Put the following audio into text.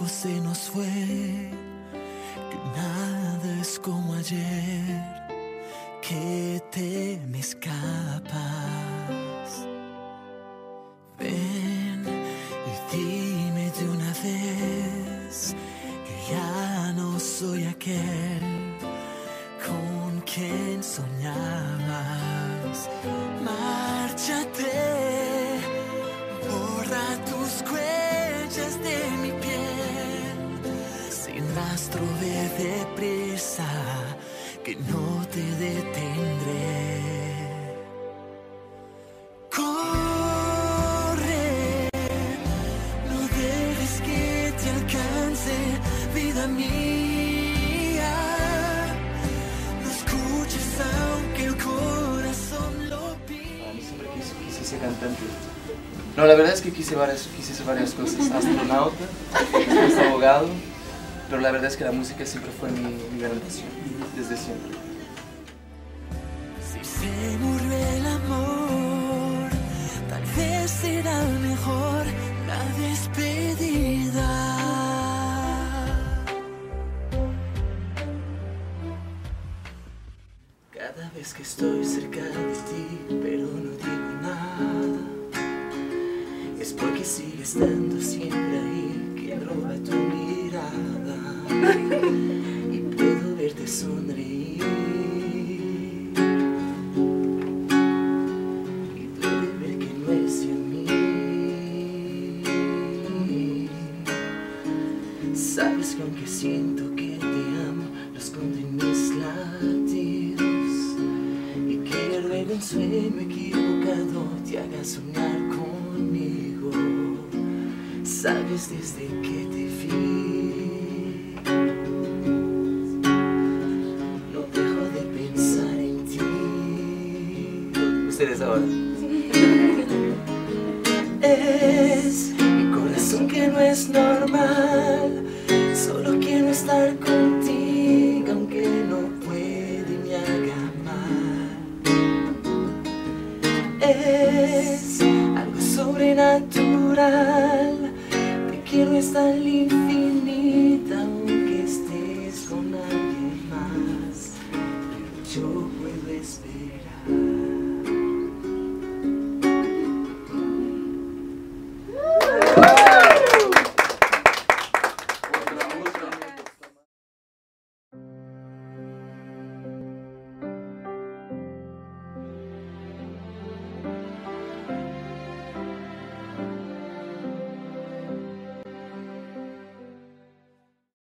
tiempo se nos fue, que nada es como ayer, que te me escapas. Ven y dime de una vez que ya no soy aquel con quien soñabas. Márchate, borra tus huellas de mi piel, sin rastro ve deprisa, que no te detendré. Corre, no dejes que te alcance, vida mía. No escuches aunque el corazón lo pida. A mí siempre quise ser cantante. No, la verdad es que quise hacer varias cosas. Astronauta, después abogado, pero la verdad es que la música siempre fue mi gran pasión, desde siempre. Si se murió el amor, tal vez será mejor la despedida. Cada vez que estoy cerca de ti, pero no digo nada, es porque sigue estando siempre ahí, quien roba tu mirada, y puedo verte sonreír, y puedo ver que no es en mí. Sabes que aunque siento que te amo, lo escondo en mis latidos, y que luego un sueño equivocado te haga soñar conmigo. Sabes desde que te vi, no dejo de pensar en ti. Ustedes ahora. Es mi corazón que no es normal, solo quiero estar contigo aunque no puede y me haga mal. Es algo sobrenatural, te quiero hasta el infinito aunque estés con alguien más, pero yo puedo esperar.